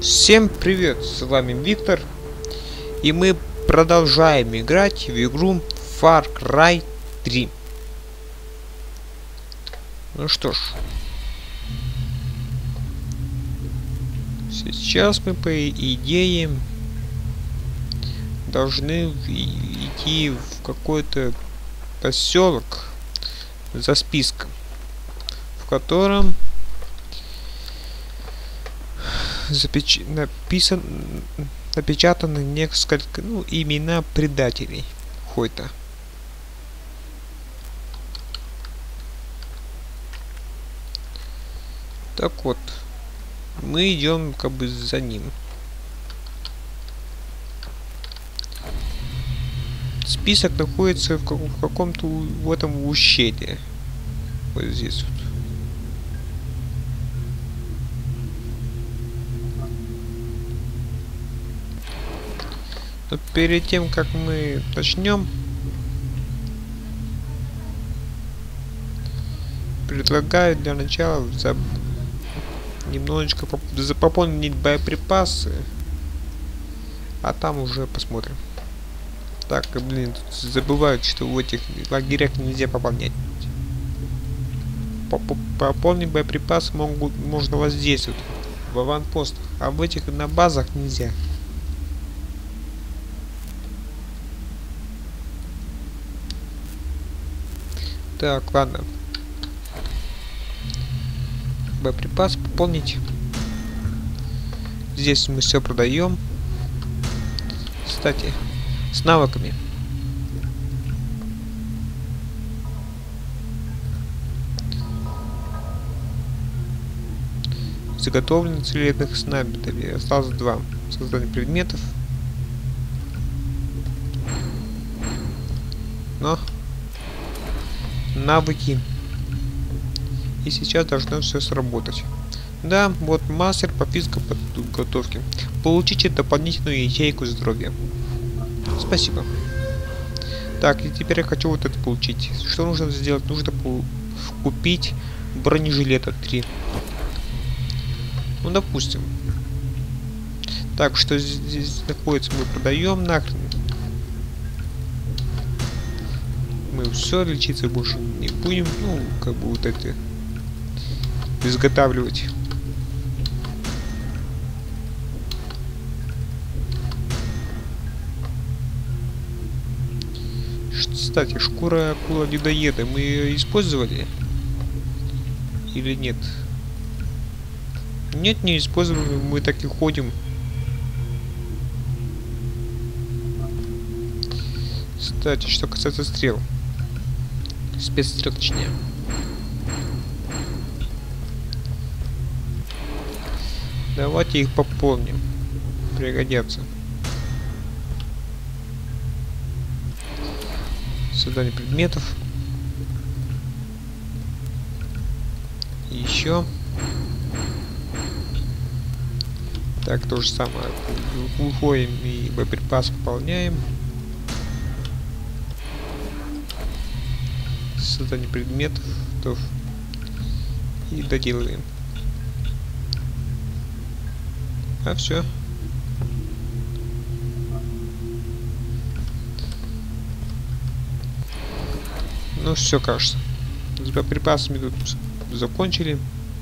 Всем привет, с вами Виктор, и мы продолжаем играть в игру Far Cry 3. Ну что ж, сейчас мы по идее должны идти в какой-то поселок за списком, в котором напечатаны несколько, имена предателей какой-то. Так вот, мы идем как бы за ним. Список находится в каком-то в этом ущелье. Вот здесь вот. Но перед тем, как мы начнем, предлагаю для начала немножечко пополнить боеприпасы, а там уже посмотрим. Так, блин, тут забывают, что в этих лагерях нельзя пополнять. Пополнить боеприпасы можно вот здесь вот, в аванпостах, а в этих на базах нельзя. Так, ладно. Боеприпас пополнить. Здесь мы все продаем. Кстати, с навыками. Заготовлены целебных снайперов. Осталось 2. Создание предметов. Но навыки. И сейчас должно все сработать. Да, вот мастер по физкоподготовке. Получите дополнительную ячейку здоровья. Спасибо. Так, и теперь я хочу вот это получить. Что нужно сделать? Нужно купить бронежилета 3. Ну, допустим. Так, что здесь находится? Мы продаем нахрен. Мы все лечиться больше не будем, ну, как бы вот это изготавливать. Кстати, шкура акула-людоеда, мы ее использовали или нет? Нет, не использовали, мы так и ходим. Кстати, что касается стрел. Спецстрел, точнее. Давайте их пополним. Пригодятся. Создание предметов. Еще. Так, то же самое. Уходим и боеприпас пополняем. Создание предметов и доделываем. А все. Ну все, кажется. С боеприпасами тут закончили.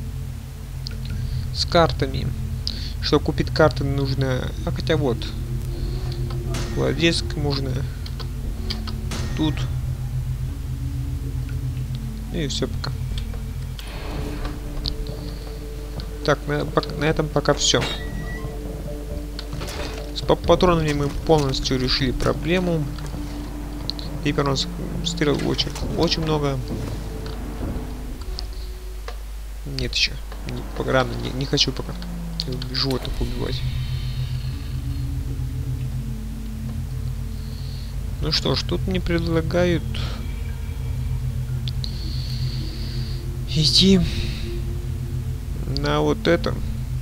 С картами. Чтобы купить карты нужно... А хотя вот. Владельск можно. Тут. И все, пока. Так, на этом пока все. С патронами мы полностью решили проблему. Теперь у нас стрел очень много. Нет еще. Пока рано, не хочу пока животных убивать. Ну что ж, тут мне предлагают идти на вот это.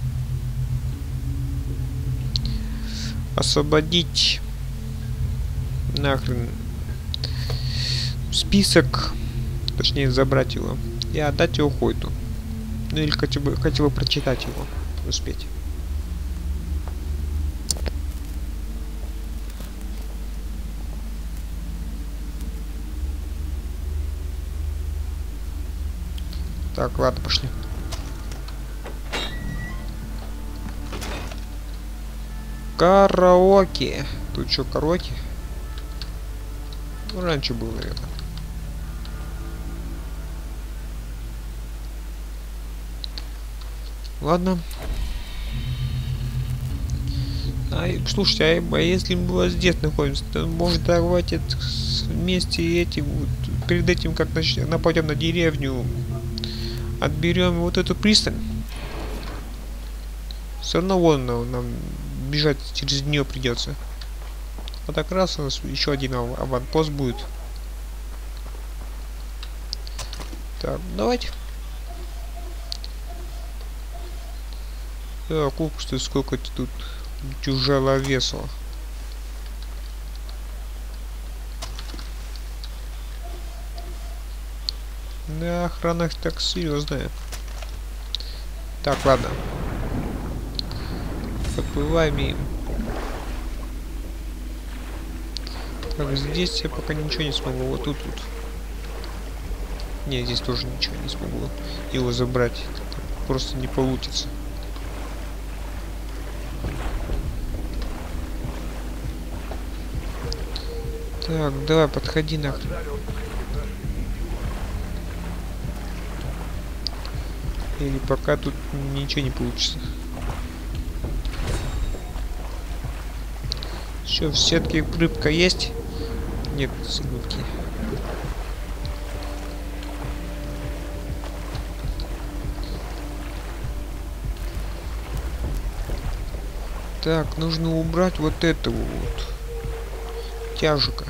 Освободить нахрен список, точнее забрать его и отдать его Хойду. Ну или хотя бы прочитать его, успеть. Так, ладно, пошли. Караоке. Тут что, караоке? Ну, раньше был, наверное. Ладно. Слушайте, а если мы вот здесь находимся, то может давайте вместе эти вот, перед этим как нападем на деревню, отберем вот эту пристань. Все равно вон нам бежать через нее придется. А так раз у нас еще один аванпост будет. Так, давайте. Так, сколько тут тяжеловесов. Да, охрана так серьезная. Так, ладно. Подплываем и... Так, здесь я пока ничего не смогу. Вот тут. Не, здесь тоже ничего не смогу его забрать. Так просто не получится. Так, давай, подходи нахрен. Или пока тут ничего не получится. Все, в сетке рыбка есть? Нет, сыгнутки. Так, нужно убрать вот этого вот тяжика.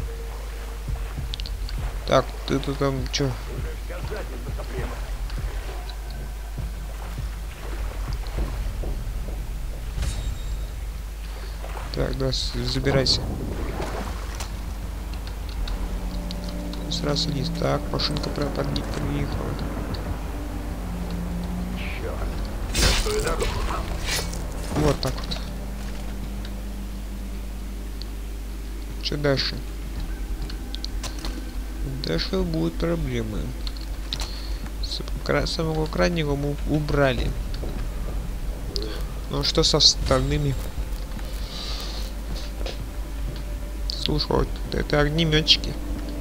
Так, ты-то там чё? Так, да, забирайся. Сразу садись. Так, машинка приехала. Вот так вот. Что дальше? Дальше будут проблемы. Самого крайнего мы убрали. Ну что со остальными? Слушай, вот это огнеметчики.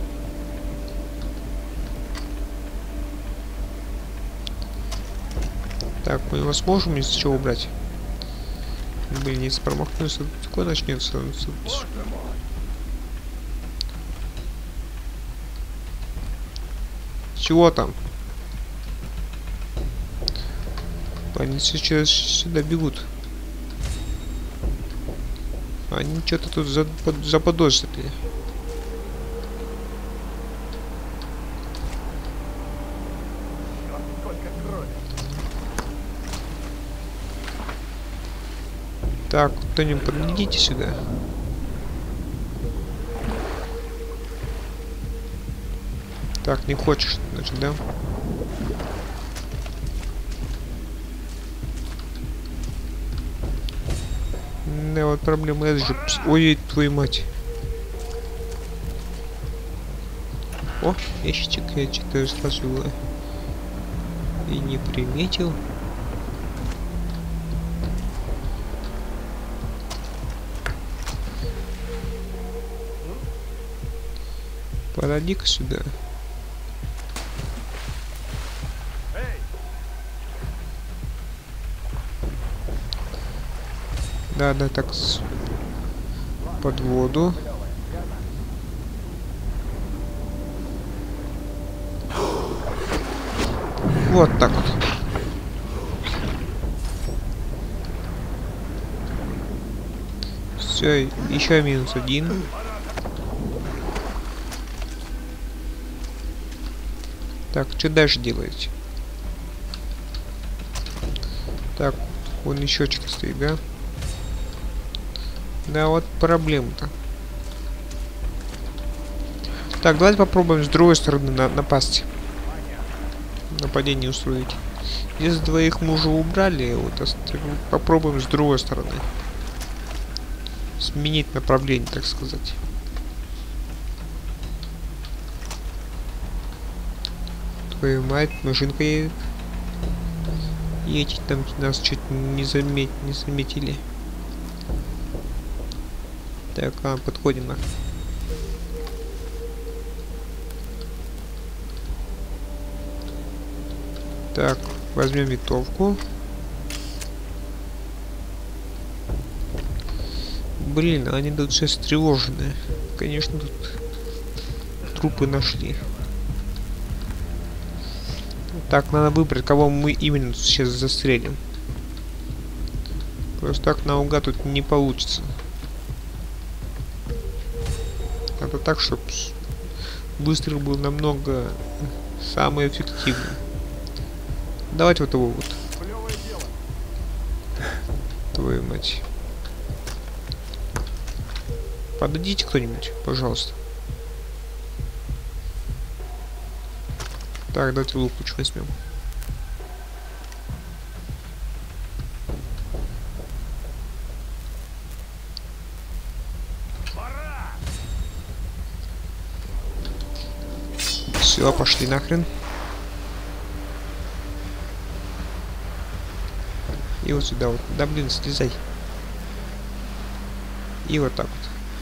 Так, мы его сможем из чего убрать? Блин, если промахнуться, такое начнется. Чего там? Они сейчас сюда бегут. Они что-то тут заподозрили. Так, кто-нибудь подойдите сюда. Так, не хочешь, значит, да? Да, вот проблема, это же... Ой, твою мать. О, ящичек, я что-то сразу и не приметил. Подойди-ка сюда. Да, так под воду. Вот так вот. Все, еще -1. Так, что дальше делаете? Так, вон еще что-то стоит, да? Да, вот проблема-то. Так, давайте попробуем с другой стороны напасть. Нападение устроить. Из двоих мы уже убрали, вот попробуем с другой стороны. Сменить направление, так сказать. Твою мать, машинка едет. И эти там нас чуть не заметили. Так, подходим на. Так, возьмем винтовку. Блин, они тут все встревоженные. Конечно, тут трупы нашли. Так, надо выбрать, кого мы именно сейчас застрелим. Просто так наугад тут не получится. Надо так, чтобы выстрел был намного самый эффективный. Давайте вот его вот. Твою мать. Подойдите кто-нибудь, пожалуйста. Так, давайте лук лучше возьмем. Все, пошли нахрен. И вот сюда вот. Да блин, слезай. И вот так вот.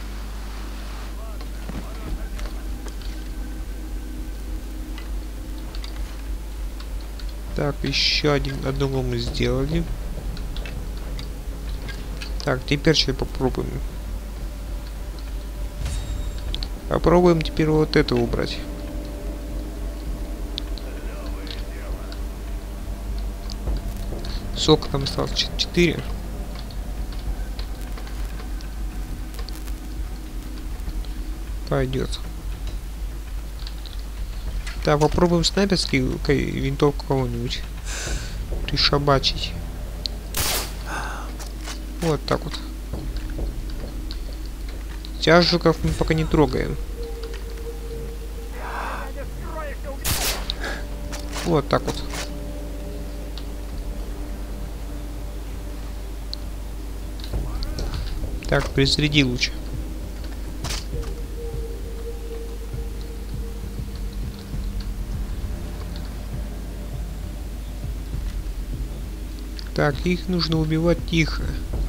Так, еще одного мы сделали. Так, теперь что попробуем? Попробуем теперь вот это убрать. Сколько там осталось? 4. Пойдет. Так, попробуем снайперский винтовку кого-нибудь пришабачить. Вот так вот. Тяжиков мы пока не трогаем. Вот так вот. Так, перезаряди лучше. Так, их нужно убивать тихо.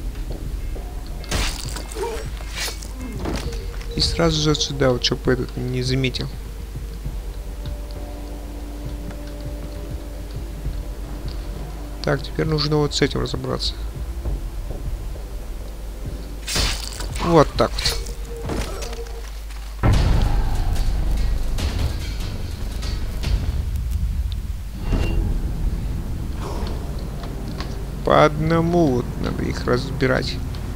И сразу же сюда, вот, чтобы этот не заметил. Так, теперь нужно вот с этим разобраться. Вот так вот. По одному вот надо их разбирать.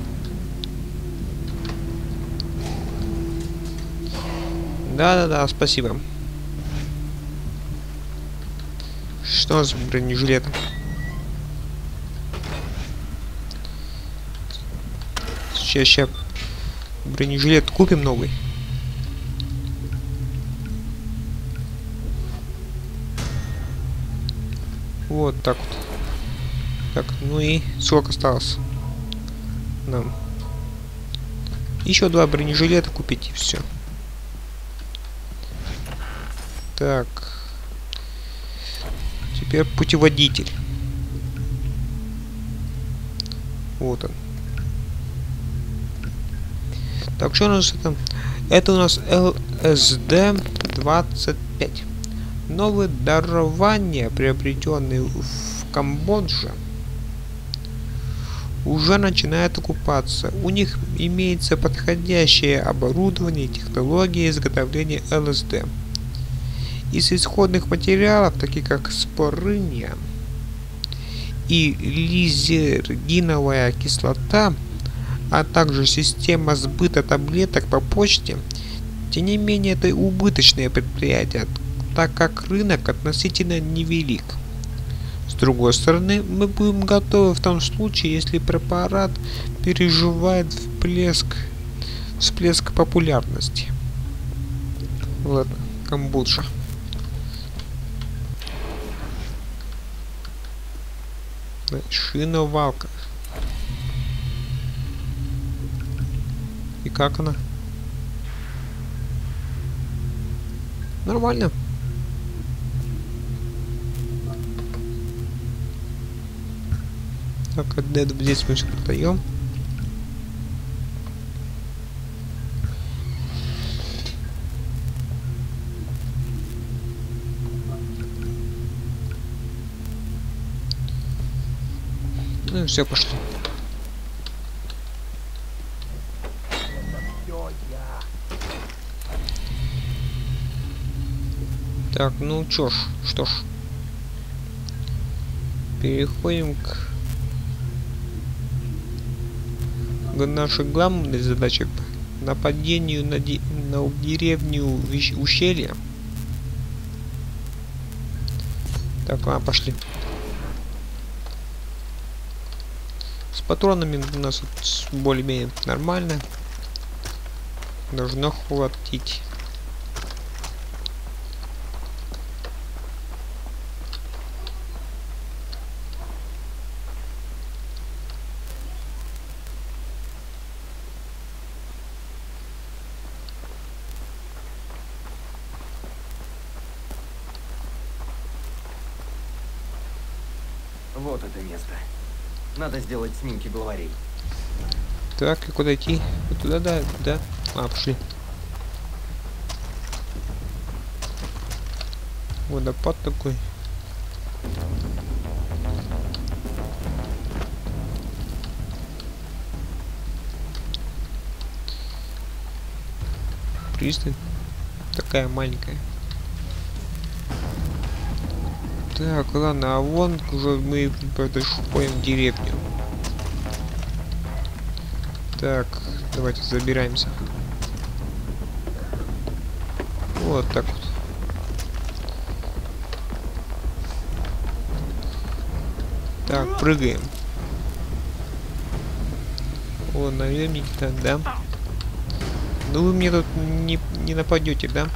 Да-да-да, спасибо. Что с бронежилетом? Сейчас бронежилет купим новый. Вот так вот. Так, ну и сколько осталось нам? Еще 2 бронежилета купить и все. Так. Теперь путеводитель. Вот он. Так, что у нас это? Это у нас ЛСД-25. Новые дарования, приобретенные в Камбодже, уже начинают окупаться. У них имеется подходящее оборудование и технологии изготовления ЛСД. Из исходных материалов, таких как спорыния и лизергиновая кислота, а также система сбыта таблеток по почте, тем не менее это убыточное предприятие, так как рынок относительно невелик. С другой стороны, мы будем готовы в том случае, если препарат переживает всплеск популярности. Ладно, Камбоджа. Шиновалка. И как она? Так, здесь мы все продаем. Ну и все, пошли. Так, ну что ж. Переходим к нашей главной задаче. Нападению на деревню ущелья. Так, ладно, пошли. С патронами у нас более-менее нормально. Должно хватить. Вот это место. Надо сделать снимки главарей. Так, и куда идти? Вот туда, да. А, пошли. Водопад такой. Пристань. Такая маленькая. Так, ладно, а вон уже мы подходим в деревню. Так, давайте забираемся. Вот так вот. Так, прыгаем. О, наверняка, да. Ну вы мне тут не нападете, да?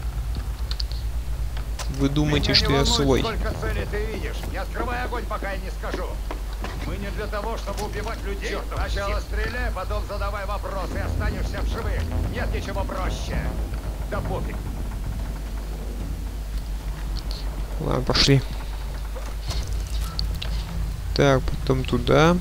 Вы думаете, что я свой? Сколько целей ты видишь? Не открывай огонь, пока я не скажу. Мы не для того, чтобы убивать людей. Сначала стреляй, потом задавай вопросы, и останешься в живых. Нет ничего проще. Да пофиг. Ладно, пошли. Так, потом туда.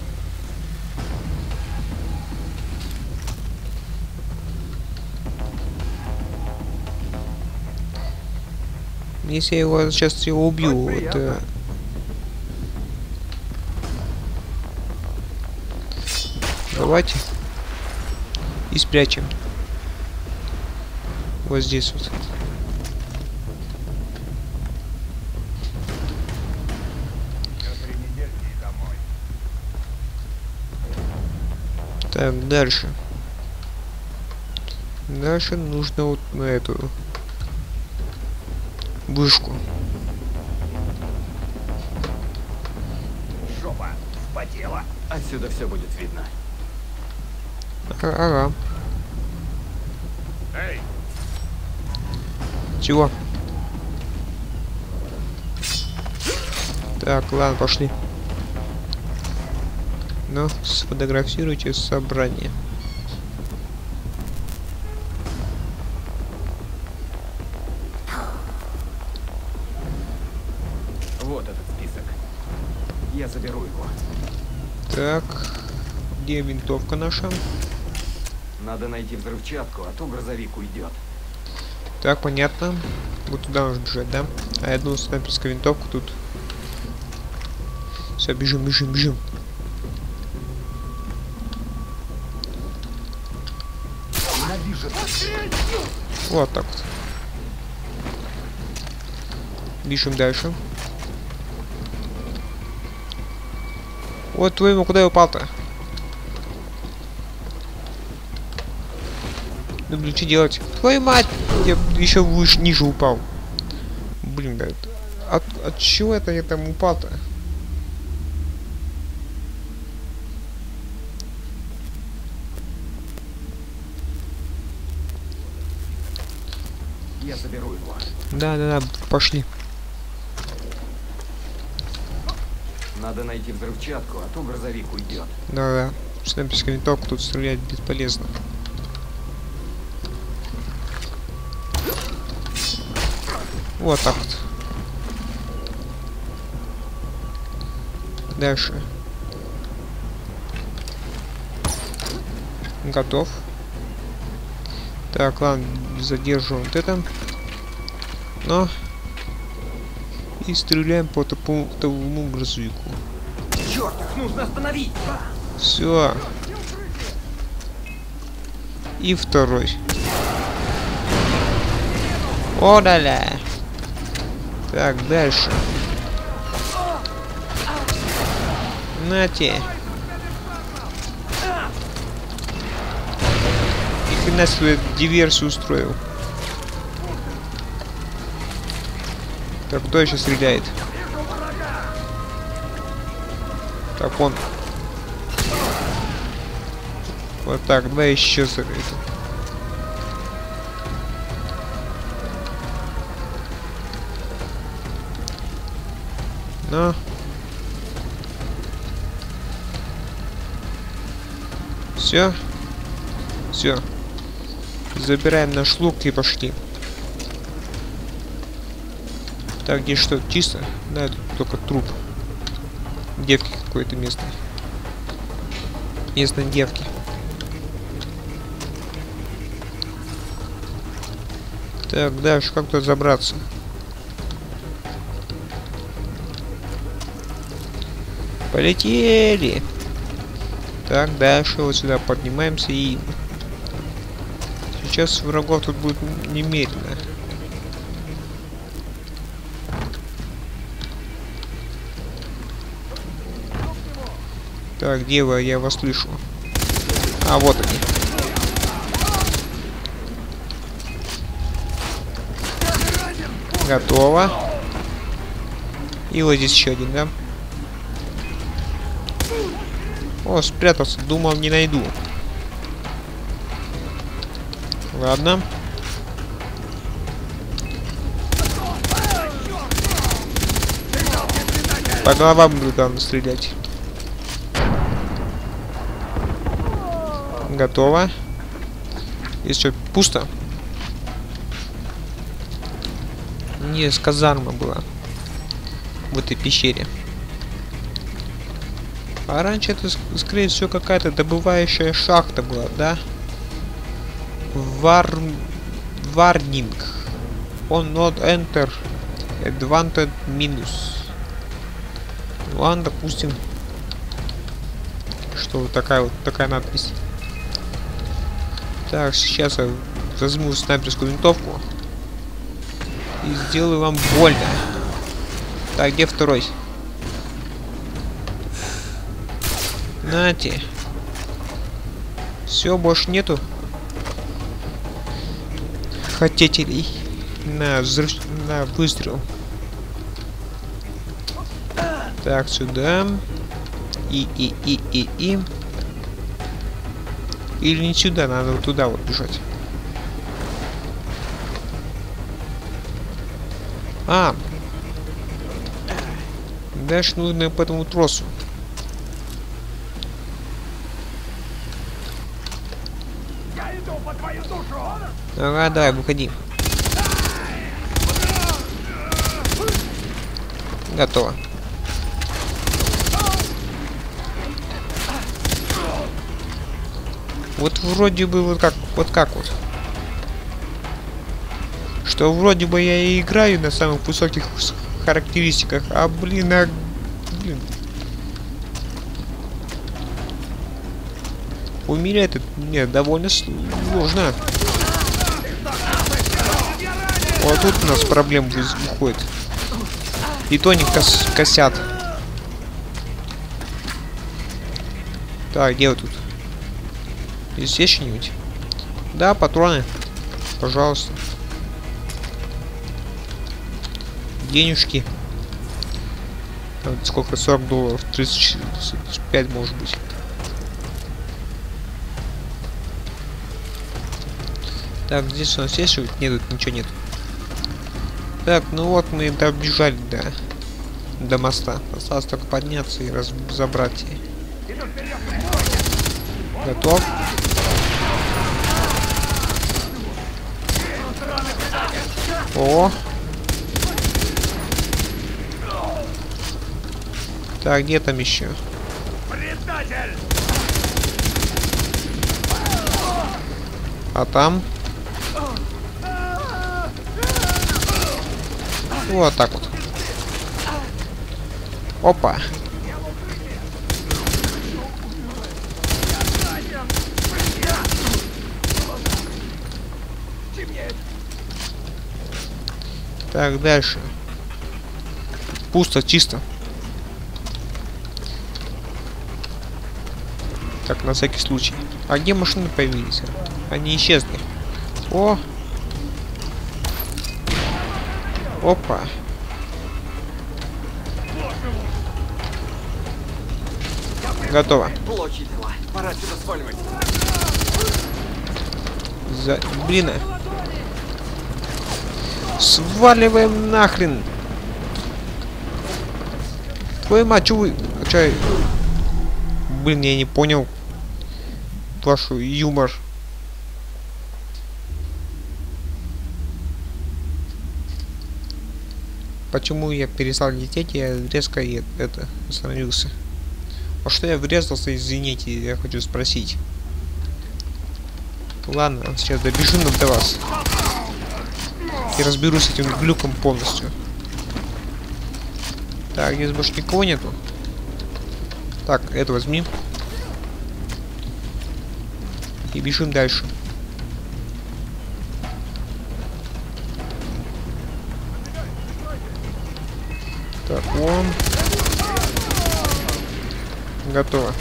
Если я его сейчас убью, это... Давайте. И спрячем. Вот здесь вот. Так, дальше. Дальше нужно вот на эту вышку. Жопа вспотела. Отсюда все будет видно. Ага. Эй, Чего? Так, ладно, пошли. Ну, сфотографируйте собрание. Вот этот список. Я заберу его. Так, где винтовка наша? Надо найти взрывчатку, а то грузовик уйдет. Так, понятно. Вот туда нужно бежать, да? А я думал, снайперская винтовка тут. Все, бежим. Вот так вот. Бежим дальше. Вот твоему, куда я упал-то? Ну блин, что делать? Твою мать! Я еще выше, ниже упал. Блин, да. От чего это я там упал-то? Я заберу его. Да, пошли. Надо найти взрывчатку, а то грузовик уйдет. Да. Снайперская винтовка тут стрелять бесполезно. Вот так вот. Дальше. Готов. Так, ладно, задерживаем вот это. Но. И стреляем по тому грузовику. Черт, их нужно остановить! Все. И второй. О-да-ля. Так, дальше. Нате. И хрена себе диверсию устроил. Так, кто еще стреляет? Так, он. Вот так, давай еще это. Ну. Все. Все. Забираем наш лук и пошли. Так, здесь что, чисто? Да, тут только труп. Девки какой-то местной. Местной девки. Так, дальше как тут забраться? Полетели! Так, дальше вот сюда поднимаемся и... Сейчас врагов тут будет немерено. Так, где вы? Я вас слышу. А, вот они. Готово. И вот здесь еще один, да? О, спрятался. Думал, не найду. Ладно. По головам буду там стрелять. Готово. Здесь что, пусто? Не, с казарма была. В этой пещере. А раньше это, скорее всего, какая-то добывающая шахта была, да? Warning. On not enter. Advantage minus. Ладно, допустим. Что вот такая надпись. Так, сейчас я возьму снайперскую винтовку. И сделаю вам больно. Так, где второй? Нате. Все, больше нету хотетелей на выстрел. Так, сюда. И. Или не сюда, надо вот туда вот бежать. А. Дальше нужно по этому тросу. Я иду по твою душу! Ага, давай, выходи. Готово. Вот вроде бы вот как вот. Что вроде бы я и играю на самых высоких характеристиках, а блин. Умерять это нет, довольно сложно. Вот тут у нас проблем выходит. И то они косят. Так, где вы тут? Здесь есть что-нибудь? Да, патроны. Пожалуйста. Денежки. Там сколько? $40. 35 может быть. Так, здесь у нас есть что-нибудь? Нет, тут ничего нет. Так, ну вот мы добежали до моста. Осталось только подняться и разобрать. Готов? О! Так, где там еще? Предатель! А там? Вот так вот. Опа. Так, дальше. Пусто, чисто. Так, на всякий случай. А где машины появились? Они исчезли. О! Опа! Готово. Плохи дела. Пора отсюда сваливать. Блин. Сваливаем нахрен. Твою мать, чё вы... Чё... Блин, я не понял. Вашу юмор. Почему я перестал лететь, я резко это остановился. А что я врезался, извините, я хочу спросить. Ладно, сейчас добежу до вас. И разберусь с этим глюком полностью. Так, здесь больше никого нету. Так, это возьми. И бежим дальше. Так, вон. Готово.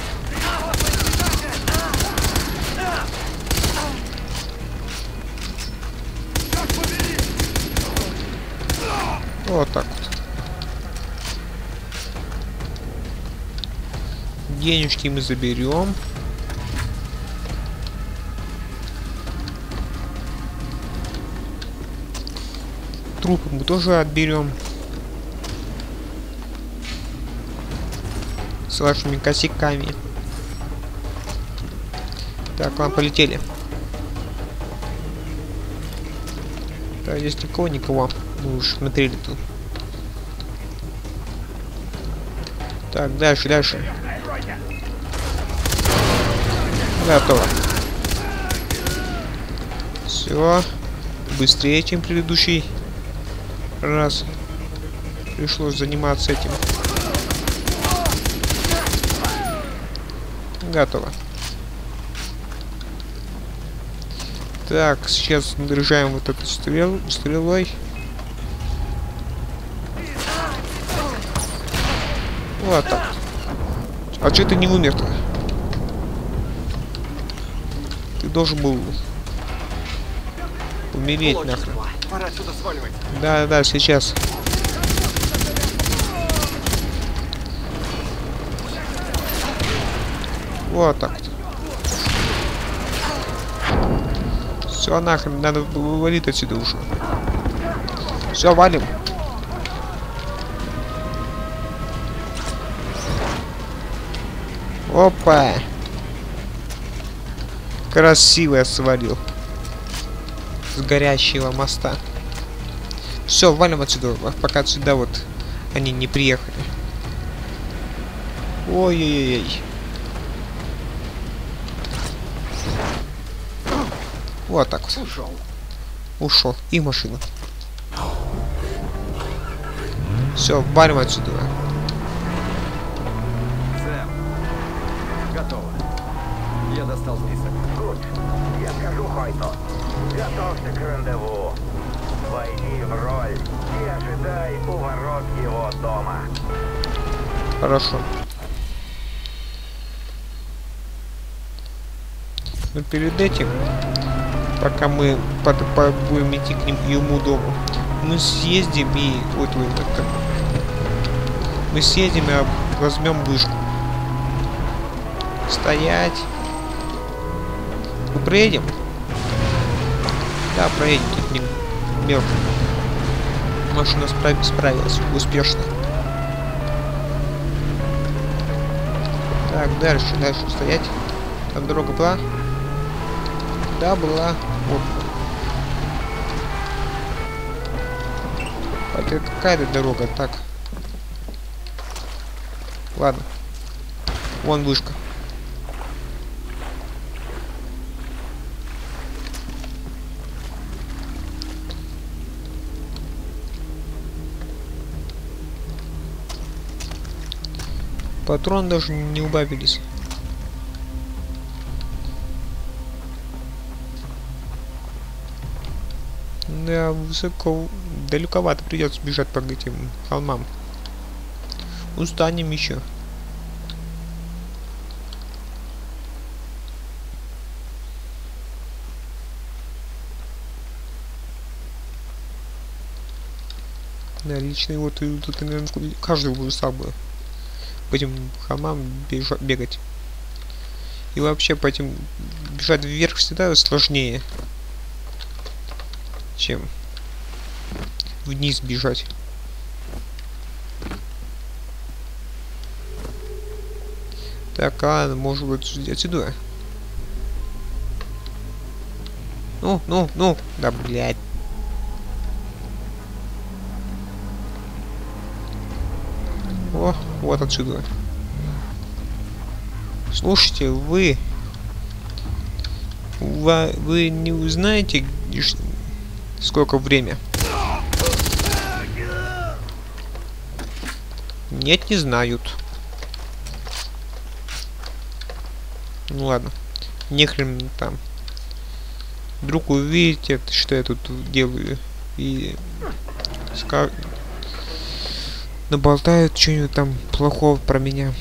Вот так вот. Денежки мы заберем. Трупы мы тоже отберем. С вашими косяками. Так, ладно, полетели. Так, здесь никого. Мы уже смотрели тут. Так, дальше. Готово. Все. Быстрее, чем предыдущий раз. Пришлось заниматься этим. Готово. Так, сейчас наряжаем вот эту стрелой. Вот так. А че ты не умер-то? Ты должен был умереть нахрен. Пора отсюда сваливать. Да, сейчас. Вот так вот. Все, нахрен, надо валить отсюда уже. Все, валим. Опа! Красиво я свалил. С горящего моста. Все, валим отсюда, пока отсюда вот они не приехали. Ой-ой-ой. Вот так вот. Ушел. И машина. Все, валим отсюда. Сэм, готово. Я достал список. Гуд, я скажу Хойто. Готовься к рандеву. Войди в роль и ожидай у ворот его дома. Хорошо. Но перед этим, пока мы будем идти к ему дому, мы съездим и... Вот вы как. Мы съездим и возьмем вышку. Стоять. Мы проедем? Да, проедем. Тут не мелко. Машина справилась успешно. Так, дальше стоять. Там дорога была? Да, была. Вот. Это какая-то дорога, так. Ладно. Вон вышка. Патроны даже не убавились. Да, высоко, далековато придется бежать по этим холмам. Устанем еще. Да, лично вот тут, наверное, каждый будет слабый. По этим холмам бегать. И вообще по этим бежать вверх всегда сложнее, чем вниз бежать. Так, ладно, может быть отсюда. Ну, да, блядь. О, вот отсюда. Слушайте, вы не узнаете, сколько время? Нет, не знают. Ну ладно. Нехрен там. Вдруг увидите, что я тут делаю. И наболтают что-нибудь там плохого про меня.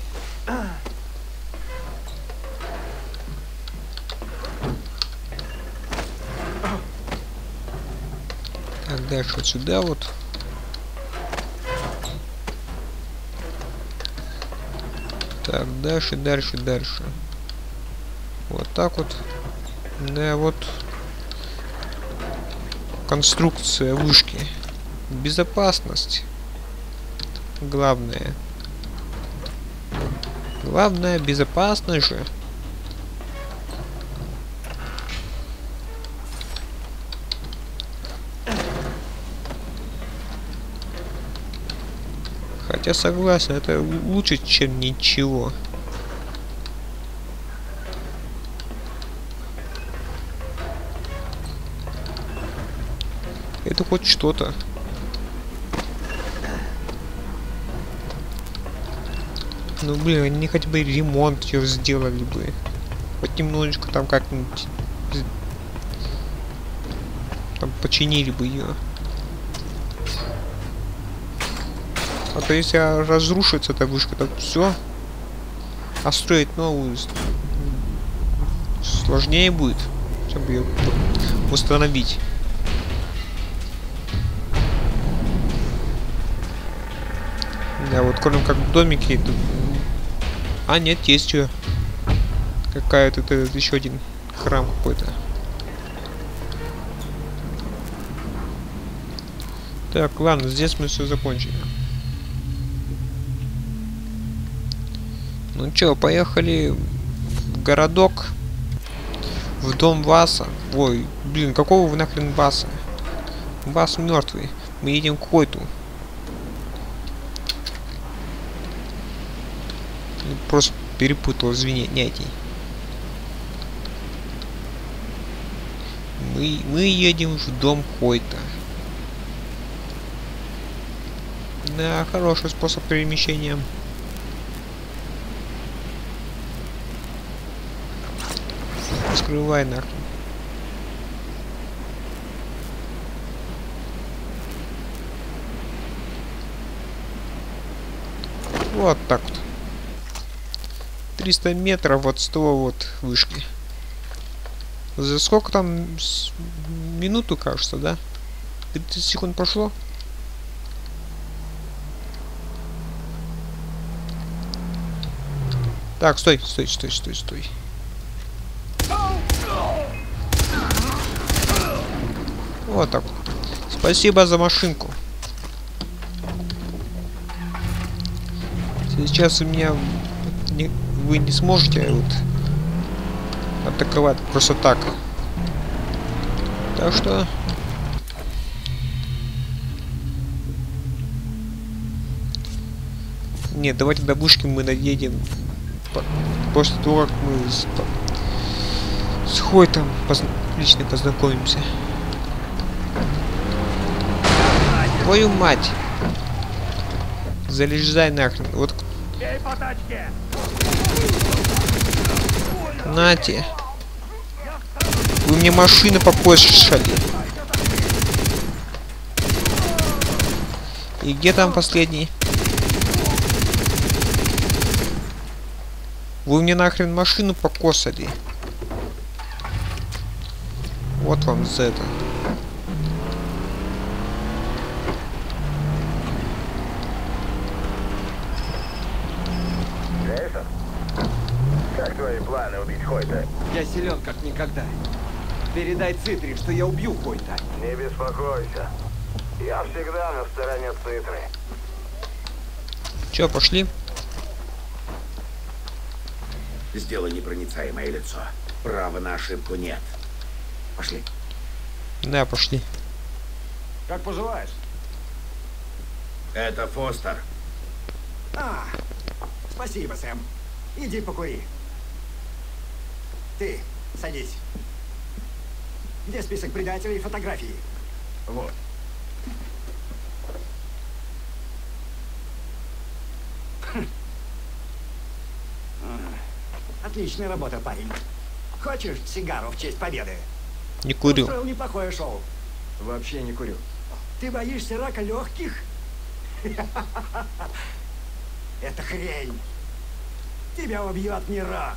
Так, дальше вот сюда вот. Так, дальше. Вот так вот. Да, вот. Конструкция вышки. Безопасность. Главное. Главное, безопасность же. Хотя согласен, это лучше, чем ничего. Это хоть что-то. Ну блин, они хотя бы ремонт ее сделали бы. Хоть немножечко там как-нибудь там починили бы ее. А то если разрушится эта вышка, то все. А строить новую сложнее будет, чтобы ее установить. Да, вот кроме как домики тут... А, нет, есть что. Какая-то еще один храм какой-то. Так, ладно, здесь мы все закончили. Ну чё, поехали в городок. В дом Васа. Ой, блин, какого вы нахрен Васа? Вас мертвый. Мы едем к Хойту. Просто перепутал, извиняйте. Мы едем в дом Хойта. Да, хороший способ перемещения. Скрывай нахрен. Вот так вот. 300 метров от 100 вот вышки. За сколько там? Минуту, кажется, да? 30 секунд прошло. Так, стой. Вот так вот. Спасибо за машинку. Сейчас у меня... Вы не сможете вот атаковать просто так. Так что... Нет, давайте до вышки мы доедем после того, как мы с Хойтом лично познакомимся. Твою мать! Залезай нахрен. Вот Бей по тачке! Нате. Вы мне машины попошали. И где там последний? Вы мне нахрен машину покосали. Вот вам за это. Джейсон? Как твои планы убить Хойта? Я силен как никогда. Передай Цитри, что я убью Хойта. Не беспокойся. Я всегда на стороне Цитры. Чё, пошли? Сделай непроницаемое лицо. Права на ошибку нет. Пошли. Да, пошли. Как поживаешь? Это Фостер. А, спасибо, Сэм. Иди покури. Ты, садись. Где список предателей и фотографии? Вот. Отличная работа, парень. Хочешь сигару в честь победы? Не курю. Устроил неплохое шоу. Вообще не курю. Ты боишься рака легких? Это хрень. Тебя убьет не рак.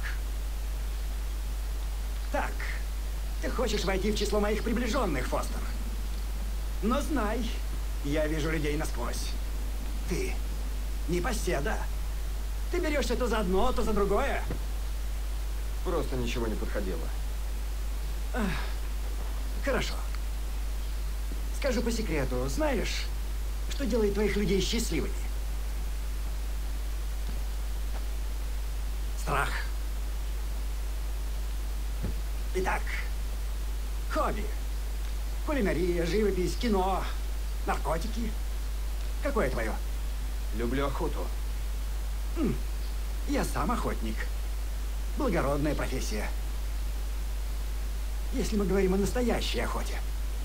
Так, ты хочешь войти в число моих приближенных, Фостер? Но знай, я вижу людей насквозь. Ты непоседа. Ты берешься то за одно, то за другое. Просто ничего не подходило. Хорошо. Скажу по секрету, знаешь, что делает твоих людей счастливыми? Страх. Итак, хобби. Кулинария, живопись, кино, наркотики. Какое твое? Люблю охоту. Я сам охотник. Благородная профессия. Если мы говорим о настоящей охоте.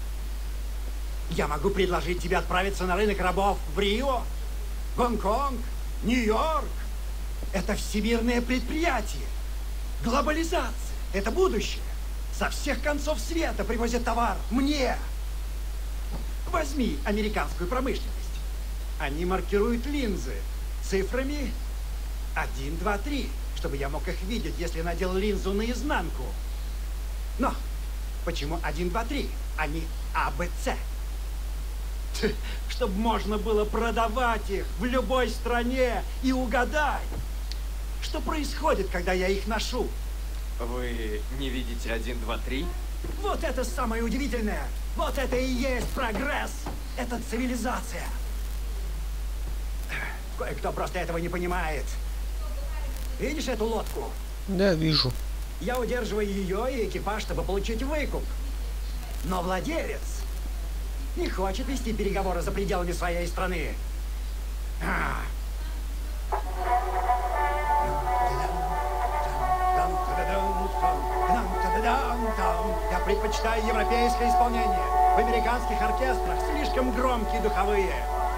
Я могу предложить тебе отправиться на рынок рабов в Рио, Гонконг, Нью-Йорк. Это всемирное предприятие. Глобализация. Это будущее. Со всех концов света привозят товар мне. Возьми американскую промышленность. Они маркируют линзы цифрами 1, 2, 3, чтобы я мог их видеть, если надел линзу наизнанку. Но почему 1, 2, 3, а не А, Б, С? Чтобы можно было продавать их в любой стране и угадать, что происходит, когда я их ношу. Вы не видите 1, 2, 3? Вот это самое удивительное. Вот это и есть прогресс. Это цивилизация. Кое-кто просто этого не понимает. Видишь эту лодку? Да, вижу. Я удерживаю ее и экипаж, чтобы получить выкуп. Но владелец не хочет вести переговоры за пределами своей страны. Я предпочитаю европейское исполнение. В американских оркестрах слишком громкие духовые.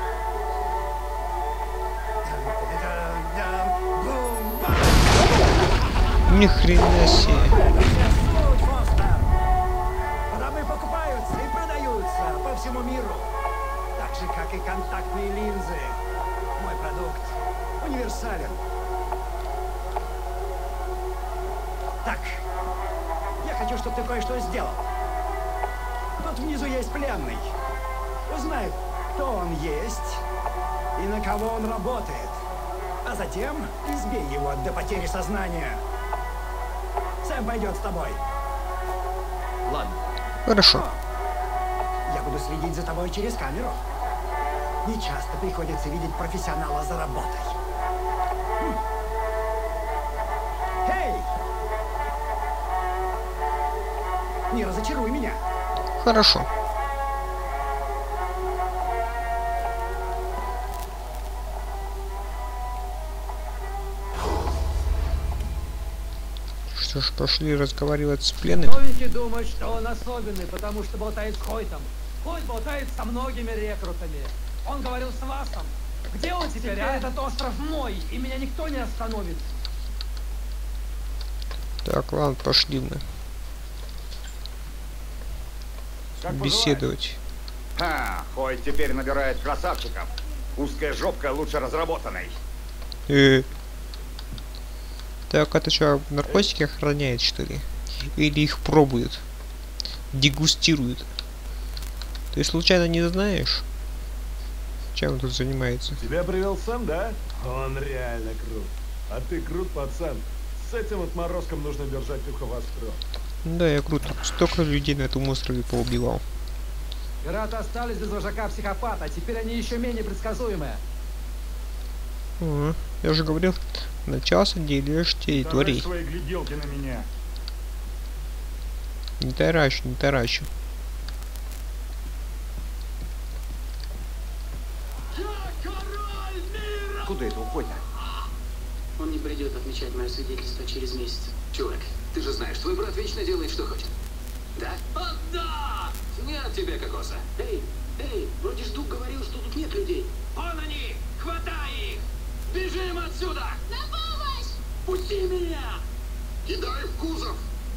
Ни хрена себе. Рабы покупаются и продаются по всему миру. Так же, как и контактные линзы. Мой продукт универсален. Так, я хочу, чтобы ты кое-что сделал. Тут внизу есть пленный. Узнай, кто он есть и на кого он работает. А затем избей его до потери сознания. Сэм пойдет с тобой. Ладно. Хорошо. Я буду следить за тобой через камеру. Не часто приходится видеть профессионала за работой. Эй! Не разочаруй меня. Хорошо. Что ж, пошли разговаривать с пленным. Новенький думает, что он особенный, потому что болтает с Хойтом. Хойт болтает со многими рекрутами. Он говорил с Васом. Где он теперь, а? Этот остров мой, и меня никто не остановит. Так, ладно, пошли мы. Как Беседовать. Ха, Хойт теперь набирает красавчиков. Узкая жопка лучше разработанной. Так, это что, наркотики охраняет, что ли? Или их пробует? Дегустирует? Ты случайно не знаешь, чем он тут занимается? Тебя привел Сэм, да? Он реально крут. А ты крут, пацан. С этим отморозком нужно держать ухо востро. Да, я круто. Столько людей на этом острове поубивал. Пираты остались без вожака-психопата, а теперь они еще менее предсказуемые. Ага, я же говорил, начался дележ территорий. Свои гляделки на меня. Не таращу, не таращу. Куда это уходит? Он не придет отмечать мое свидетельство через месяц. Чувак, ты же знаешь, твой брат вечно делает, что хочет. Да? О, да! Смерть тебе, кокоса. Эй, вроде Штук говорил, что тут нет людей. Вон они! Хватай их! Бежим отсюда! На помощь! Пусти меня! Кидай в кузов!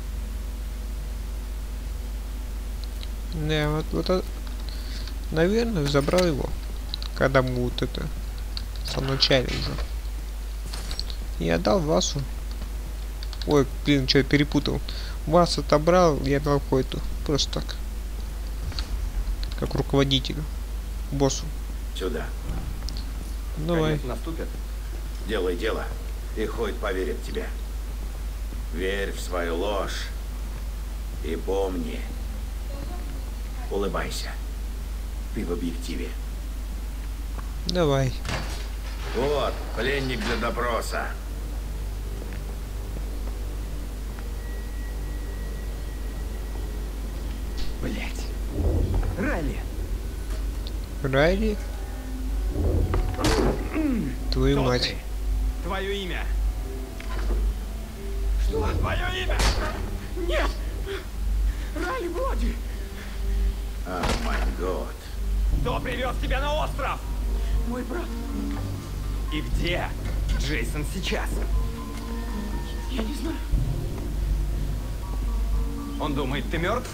Да, вот, наверное, забрал его, когда мы вот это, в самом начале уже. И отдал Васу. Ой, блин, что я перепутал. Вас отобрал, я дал Хойту. Просто так. Как руководителю. Боссу. Сюда. Давай. Конец наступит. Делай дело, и Хойт поверит тебе. Верь в свою ложь. И помни. Улыбайся. Ты в объективе. Давай. Вот, пленник для допроса. Блять. Райли. Райли? Твою Кто мать. ты? Твое имя. Что? Твое имя? Нет! Райли Броди! О май год. Кто привез тебя на остров? Мой брат, И где Джейсон сейчас? я не знаю. Он думает, ты мертв?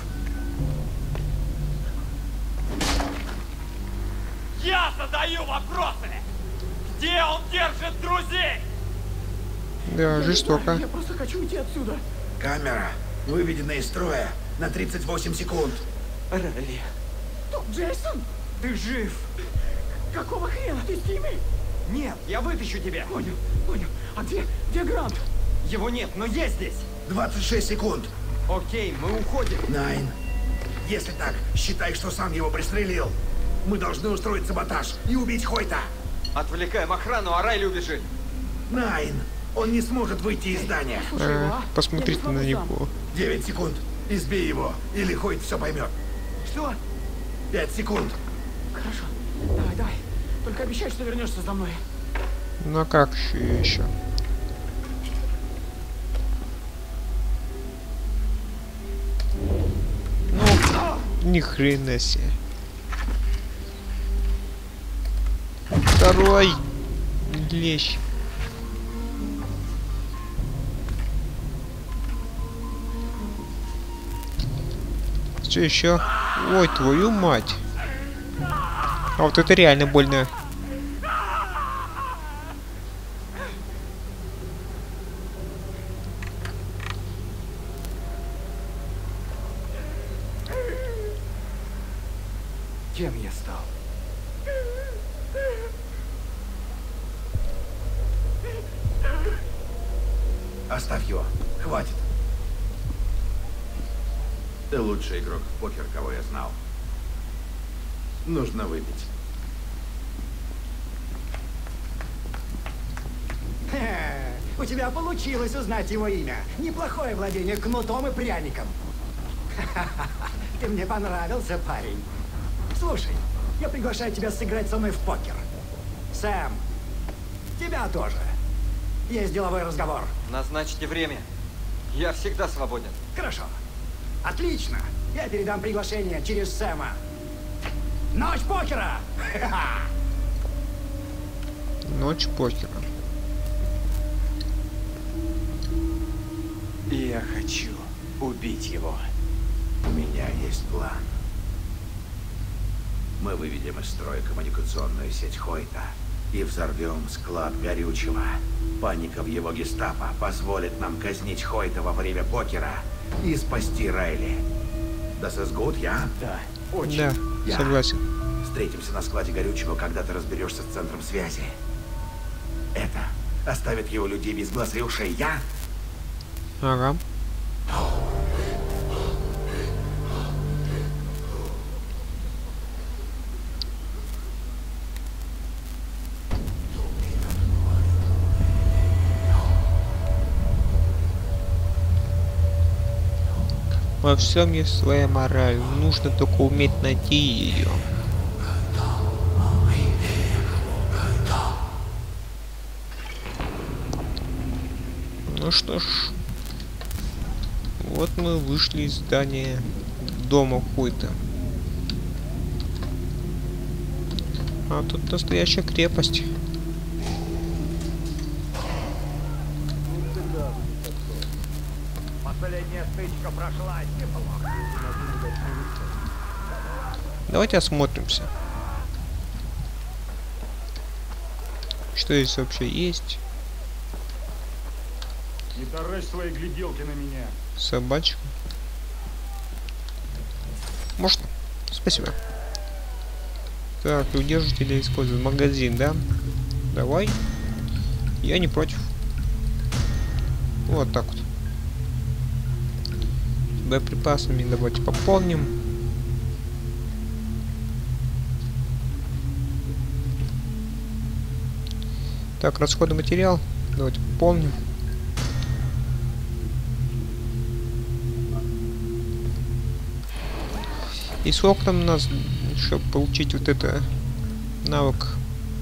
Я задаю вопросы! Где он держит друзей? Да, жестоко. Я просто хочу уйти отсюда. Камера выведена из строя на 38 секунд. Райли, Тут Джейсон? ты жив? Какого хрена? Ты с ними? Нет, я вытащу тебя. Понял. А где Грант? Его нет, но я здесь. 26 секунд. Окей, мы уходим. Найн. Если так, считай, что сам его пристрелил. Мы должны устроить саботаж и убить Хойта. Отвлекаем охрану, а Райли убежит. Найн. Он не сможет выйти из здания. Посмотрите на него. 9 секунд. Избей его, или Хойт все поймет. Что? 5 секунд. Хорошо. Давай. Только обещай, что вернешься за мной. Ну а как еще? Ну, ни хрена себе. Второй лещ. Что еще? Ой, твою мать. А вот это реально больно. Кем я стал? Оставь его. Хватит. Ты лучший игрок в покер, кого я знал. Нужно выпить. У тебя получилось узнать его имя. Неплохое владение кнутом и пряником. Ты мне понравился, парень. Слушай, я приглашаю тебя сыграть со мной в покер. Сэм, тебя тоже. Есть деловой разговор. Назначьте время. Я всегда свободен. Хорошо. Отлично. Я передам приглашение через Сэма. Ночь покера! Ночь покера. Я хочу убить его. У меня есть план. Мы выведем из строя коммуникационную сеть Хойта и взорвем склад горючего. Паника в его гестапо позволит нам казнить Хойта во время покера и спасти Райли. Das ist gut, ja? Да, очень. Да, Я. согласен. Встретимся на складе горючего, когда ты разберешься с центром связи. Это оставит его людей без глаз и ушей, я? Ага. Во всем есть своя мораль. Нужно только уметь найти ее. Ну что ж, вот мы вышли из здания дома Хойта. А тут настоящая крепость. Последняя стычка прошла неплохо. Давайте осмотримся. Что здесь вообще есть? Не таращь свои гляделки на меня. Собачка. Можно? Спасибо. Так, и удерживателя используют. Магазин, да? Давай. Я не против. Вот так вот. Боеприпасами давайте пополним. Так, расходный материал. Давайте пополним. И сколько там у нас, чтобы получить вот это навык?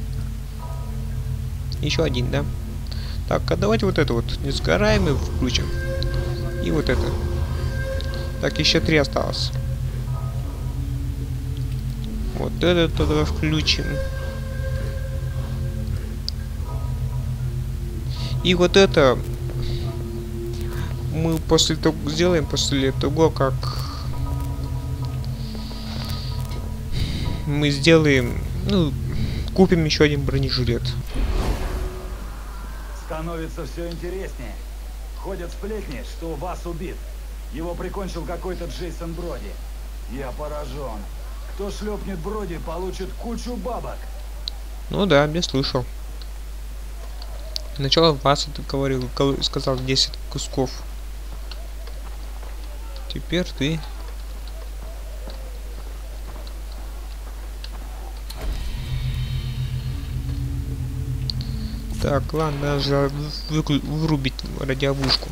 Еще один, да? Так, а давайте вот это вот несгораемый включим. И вот это. Так, еще 3 осталось. Вот это туда включим. И вот это мы после того сделаем, после того, как мы сделаем, ну, купим еще один бронежилет. Становится все интереснее. Ходят сплетни, что вас убит. Его прикончил какой-то Джейсон Броди. Я поражен. Кто шлепнет Броди, получит кучу бабок. Ну да, я слышал. Сначала вас это говорил, сказал 10 кусков. Теперь ты. Так, ладно, надо вырубить радиовушку.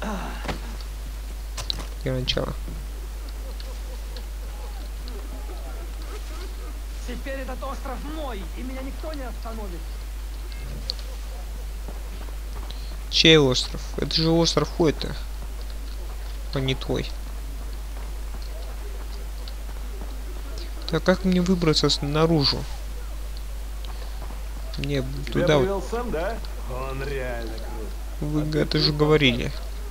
Для начала. Теперь этот остров мой, и меня никто не остановит. Чей остров? Это же остров Хойта. А не твой. Так как мне выбраться наружу? Мне туда вот. Сам, да? Он реально крут. Вы это же говорили.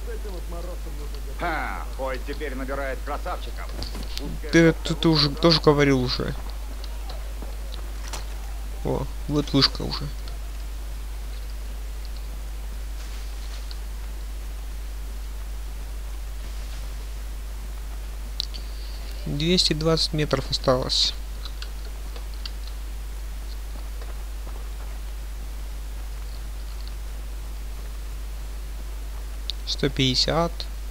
Ха, Хойт теперь набирает красавчиков. Ты уже тоже говорил уже. О, вот вышка уже. $220 метров осталось. $150.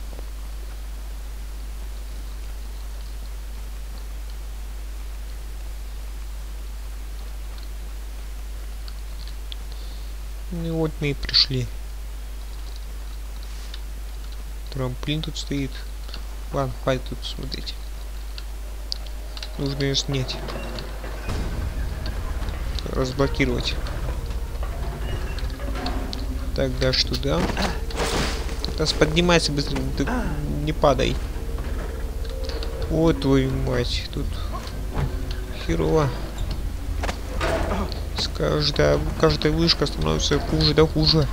Ну и вот мы и пришли. Трамплин тут стоит. Ладно, хватит тут смотреть. Нужно ее снять. Разблокировать. Так, дальше туда. Сейчас поднимайся быстро, ты не падай. О, твою мать, тут херово. Каждая вышка становится хуже да хуже.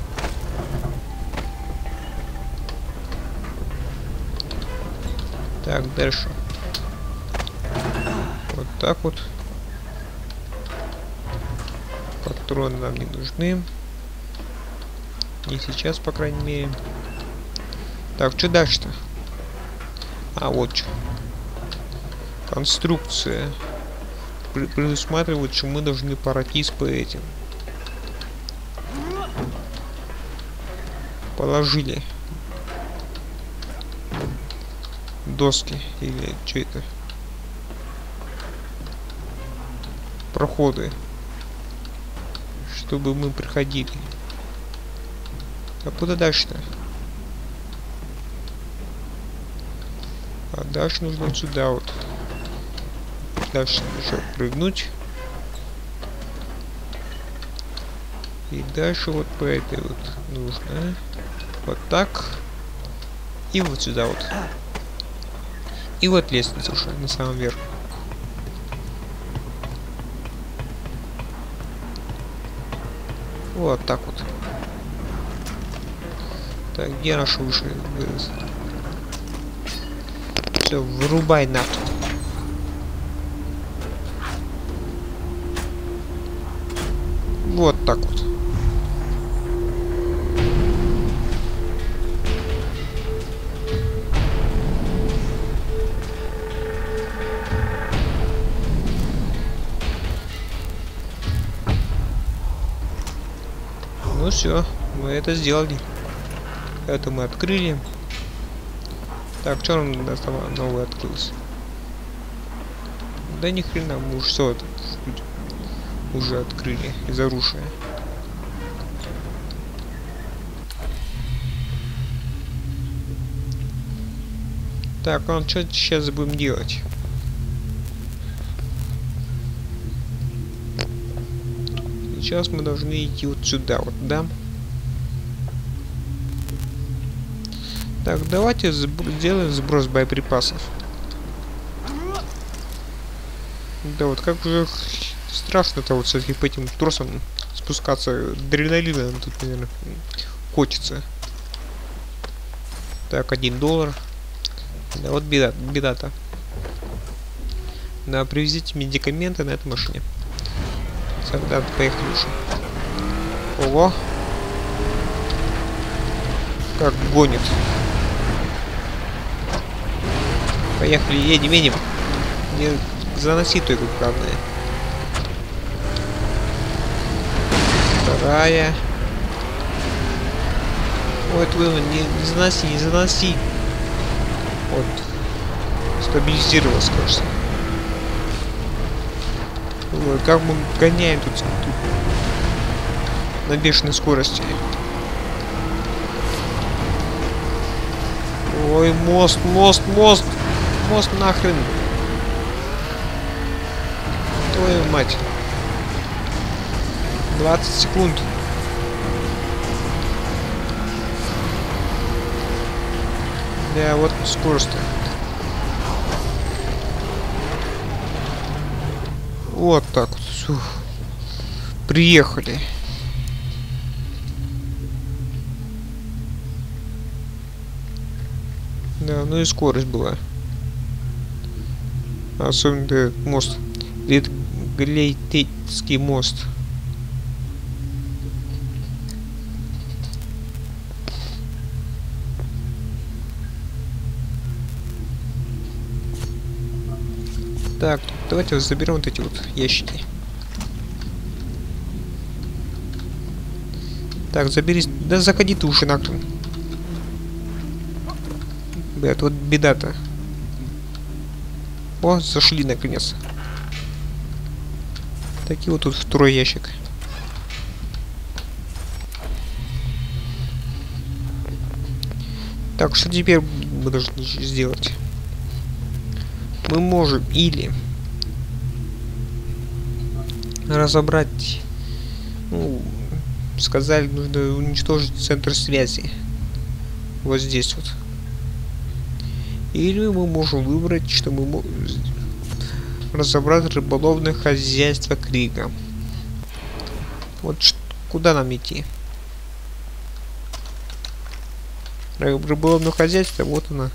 Так, дальше. Вот так вот. Патроны нам не нужны. Не сейчас, по крайней мере. Так, что дальше-то? А, вот что. Конструкция. Предусматривает, что мы должны пройтись по этим. Положили доски или что это? Проходы, чтобы мы проходили. А куда дальше-то? А дальше нужно вот сюда вот. Дальше еще прыгнуть. И дальше вот по этой вот нужно. Вот так. И вот сюда вот. И вот лестница уже на самом верху. Вот так вот. Так, где наш выше? Все, вырубай нафиг. Вот так вот. Ну все, мы это сделали. Это мы открыли. Так, что нам новое открылось? Да ни хрена, мы уже все это уже открыли из оружия. Так, а что сейчас будем делать? Сейчас мы должны идти вот сюда, вот, да? Так, давайте сделаем сброс боеприпасов. Да, вот как уже страшно-то вот все-таки по этим тросам спускаться. Адреналина тут, наверное, хочется. Так, $1. Да, вот беда-то. Да, привезите медикаменты на этой машине. Тогда поехали уже. Ого! Как гонит. Поехали, едем. Не заноси только, главное. Вторая. Ой, твою, не заноси. Вот. Стабилизировалась, кажется. Ой, как мы гоняем тут на бешеной скорости. Ой, мост нахрен. Твою мать. 20 секунд. Да, вот скорость-то. Вот так вот. Фух. Приехали. Да, ну и скорость была. Особенно этот мост. Глейтейский мост. Так, давайте заберем вот эти вот ящики. Так, заберись. Да заходи ты уже нахрен. Блядь, вот беда-то. О, зашли наконец. Такие вот тут второй ящик. Так, что теперь мы должны сделать? Мы можем или разобрать, ну, сказали, нужно уничтожить центр связи. Вот здесь вот. Или мы можем выбрать, что мы можем разобрать рыболовное хозяйство Крига. Вот куда нам идти? Рыболовное хозяйство, вот оно.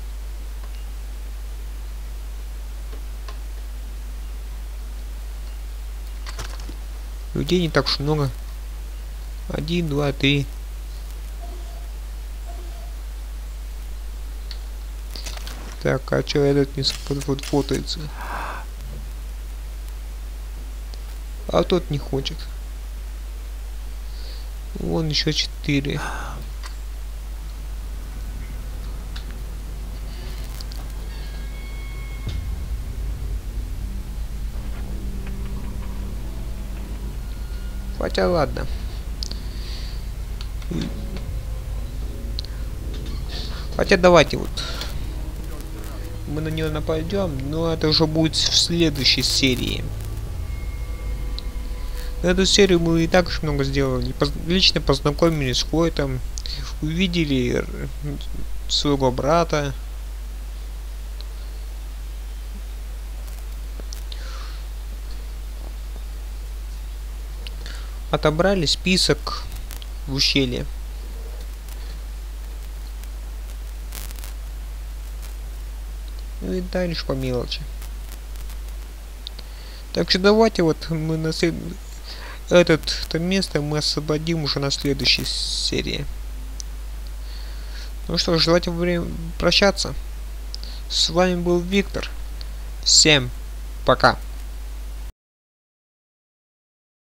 Людей не так уж много. 1, 2, 3. Так, а чё этот не фотается? А тот не хочет. Вон еще 4. Хотя ладно. Хотя давайте вот. Мы на нее нападем, но это уже будет в следующей серии. На эту серию мы и так уж много сделали. Лично познакомились с Хойтом, увидели своего брата. Отобрали список в ущелье. Ну и дальше по мелочи. Так что давайте вот мы на это место мы освободим уже на следующей серии. Ну что ж, желательно время прощаться. С вами был Виктор. Всем пока.